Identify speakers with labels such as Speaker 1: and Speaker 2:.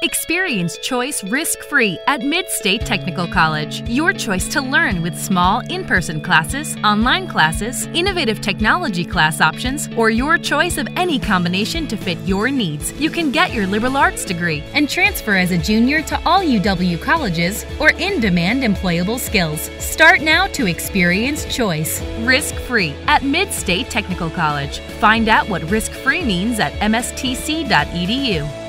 Speaker 1: Experience choice risk-free at Mid-State Technical College. Your choice to learn with small in-person classes, online classes, innovative technology class options, or your choice of any combination to fit your needs. You can get your liberal arts degree and transfer as a junior to all UW colleges or In-Demand Employable Skills. Start now to experience choice risk-free at Mid-State Technical College. Find out what risk-free means at mstc.edu.